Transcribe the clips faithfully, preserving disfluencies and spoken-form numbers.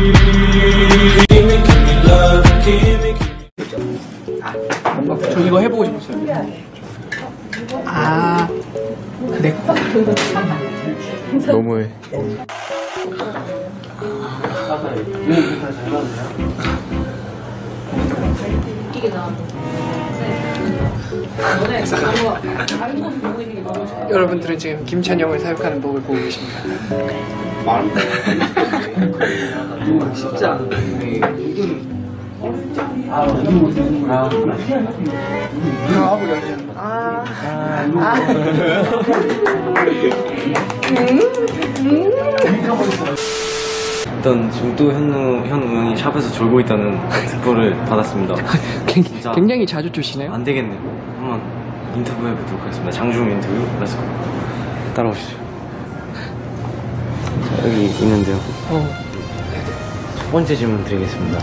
저 이거 해보고 싶었어요. 아, 내 거. 너무해. 여러분들은 지금 김찬영을 사육하는 법을 보고 계십니다. 쉽지 않은데. 아, 하고 열리는 거. 아, 아. 일단 지금 또 현우, 현우 형이 샵에서 졸고 있다는 그거를 받았습니다. 진짜 굉장히 자주 주시네요? 안 되겠네요. 한번 인터뷰 해보도록 하겠습니다. 장중 인터뷰. 그래서 따라오시죠. 자, 여기 있는데요. 어. 첫 번째 질문 드리겠습니다.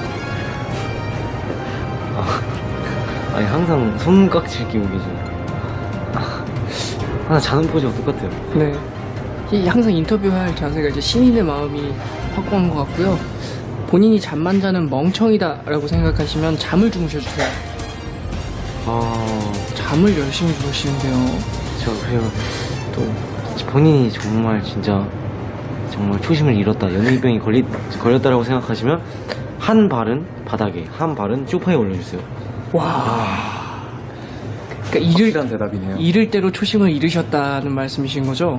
아, 아니 항상 손깍지 끼고 계시네요. 아, 항상 자는 포즈가 똑같아요. 네. 이 항상 인터뷰할 자세가 이제 시민의 마음이 확고한 것 같고요. 본인이 잠만 자는 멍청이다 라고 생각하시면 잠을 주무셔주세요. 아... 잠을 열심히 주무시는데요. 저 그리고 또 본인이 정말 진짜 정말 초심을 잃었다, 연예인병이 걸리, 걸렸다라고 생각하시면 한 발은 바닥에, 한 발은 소파에 올려주세요. 와... 그러니까 잃을, 대답이네요. 잃을 대로 초심을 잃으셨다는 말씀이신 거죠?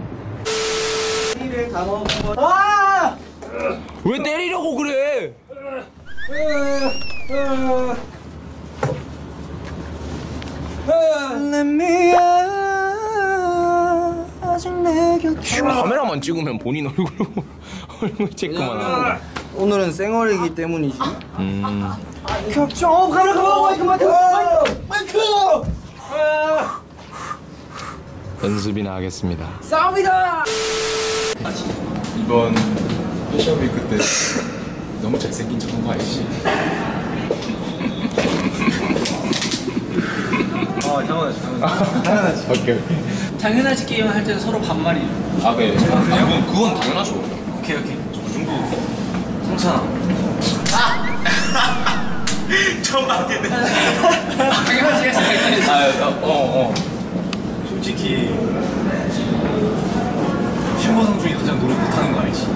아! 왜 때리려고 그래? 카메라만 찍으면 본인 얼굴로 얼굴 체크만 하고. 오늘은 생얼이기 때문이지. 음. 겹쳐. 어, 가라, 가라, 마이크, 마이크, 마이크, 마이크. 연습이나 하겠습니다. 싸웁니다. 이번 패션 위크 때 너무 잘생긴 척한 거 알지? 어, 당연하지, 당연하지. 오케이 오케이. 당연하지 게임 할 때는 서로 반말이에요. 아 그래. 아, 그건 그건 당연하죠. 오케이 오케이. 저 정도. 성찬아. 처음 봤는데. 당연하지 당연하지. 아, 어, 어. 솔직히 신보성 중에 가장 노래 못하는 거 알지?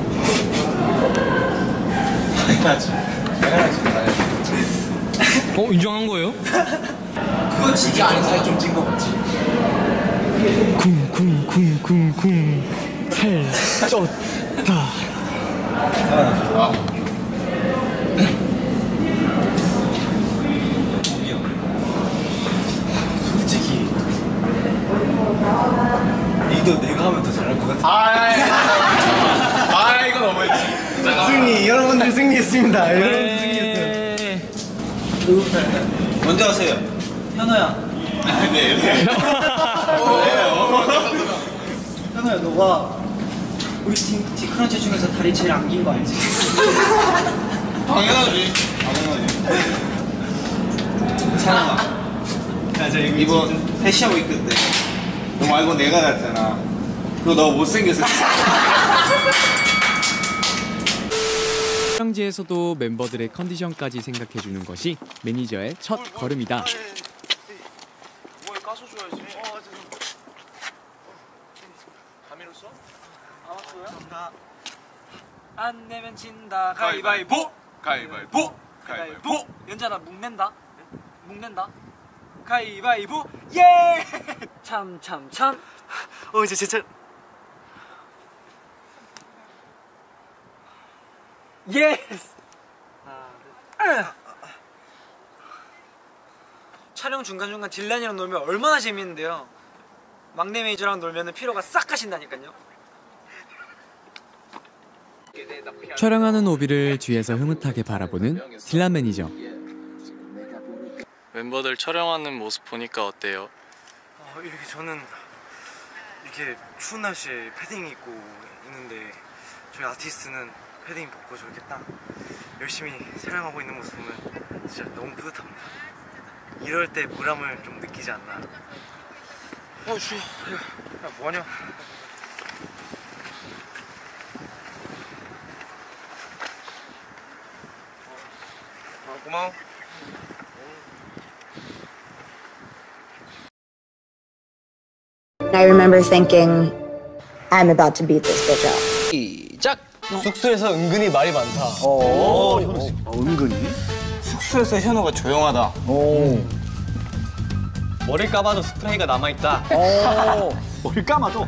당연하지. 당연하지. 당연하지. 어 인정한 거예요? 그건 진짜 아닌 사람이 좀 찐 거 같지? 쿵쿵쿵쿵쿵 살 쪘다. 아. 솔직히 리더 내가 하면 더 잘할 것 같아. 아, 아 이거 너무했지. 승리, 여러분들 승리했습니다. 여러분들 승리했어요. 먼저 하세요. 현우야. 네. 네. 현우야, 너가 우리 팀 티크런치 중에서 다리 제일 안 긴 거 알지? 당연하지. 당연하지. 찬아. 야, 저 이번 패션 위크 때 너 말고 내가 갔잖아. 그거 너 못생겼어. 촬영지에서도 멤버들의 컨디션까지 생각해주는 것이 매니저의 첫 걸음이다. 뭘 까서줘야지. 어, 감미로 써? 아, 안 내면 진다. 가위바위보. 가위바위보. 가위바위보. 연자나 묵낸다. 묵낸다. 가위바위보. 예! 참 참 참. 어 이제 진짜. 예스. 촬영 중간중간 딜란이랑 놀면 얼마나 재밌는데요. 막내 메이저랑 놀면 피로가 싹 가신다니까요. 촬영하는 오비를 뒤에서 흐뭇하게 바라보는 딜란 매니저. 멤버들 촬영하는 모습 보니까 어때요? 어, 이렇게 저는 이렇게 추운 날씨에 패딩 입고 있는데 저희 아티스트는 패딩 벗고 저렇게 딱 열심히 촬영하고 있는 모습 보면 진짜 너무 뿌듯합니다. 이럴 때 보람을 좀 느끼지 않나. 어 추워. 야 뭐하냐. 고마워. I remember thinking, I'm about to beat this bitch up. 시작! 숙소에서 은근히 말이 많다. 어, 현우 씨. 어, 은근히? 숙소에서 현우가 조용하다. 오. 머리 감아도 스프레이가 남아있다. 오. 머리 감아도?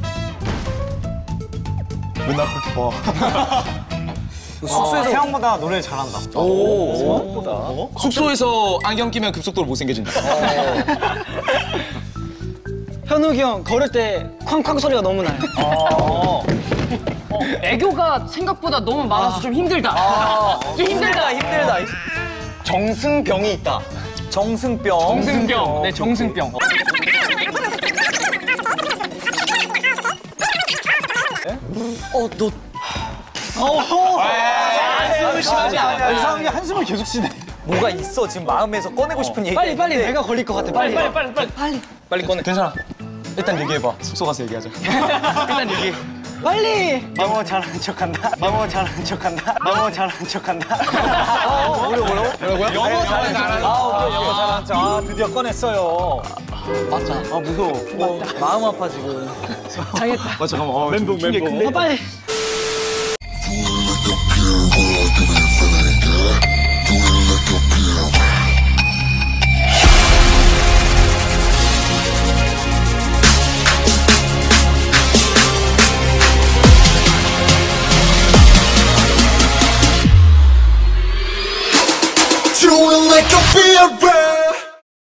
맨날 그렇게 봐. 숙소에서 생각보다 노래를 잘한다. 오. 생각보다? 숙소에서 안경 끼면 급속도로 못생겨진다. 현욱이 형 걸을 때 쾅쾅 소리가 너무 나요. 어, 애교가 생각보다 너무 많아서 좀 힘들다. 아. 좀 힘들다. 힘들다. 정승병이 있다. 정승병. 정승병. 네, 정승병. 어, 너. 어허! 한숨을 심하지 않아. 이상하게 한숨을 계속 쉬네. 뭐가 있어, 지금 마음에서 꺼내고 싶은 얘기. 빨리 빨리 내가 걸릴 것 같아. 빨리, 빨리, 빨리, 빨리. 빨리. 빨리 꺼내. 괜찮아. 일단 얘기해봐. 숙소 가서 얘기하자. 일단 얘기. 빨리. 마모 잘하는 척한다. 마모 잘하는 척한다. 마모 잘하는 척한다. 어, 뭐라고 뭐라고? 뭐라고요? 영어 잘하는 척. 아, 오케이, 영어 잘하는 척. 아, 드디어 꺼냈어요. 맞자. 아, 무서워. 어, 마음 아파 지금. 당했다. 아, 잠깐만. 어, 멘붕 멘붕. 아, 빨리. Do it like a beer.